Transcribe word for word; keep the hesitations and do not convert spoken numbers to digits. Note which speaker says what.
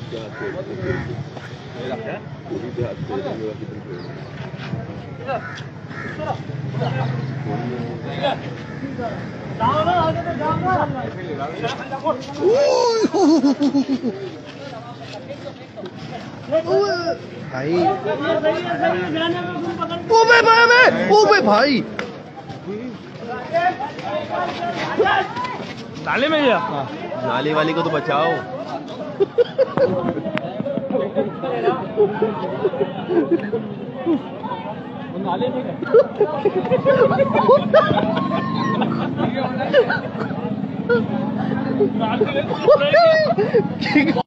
Speaker 1: भाई ओबे भाई ओबे भाई
Speaker 2: नाले में गया।
Speaker 1: नाली वाली को तो बचाओ।
Speaker 2: नाले में गया।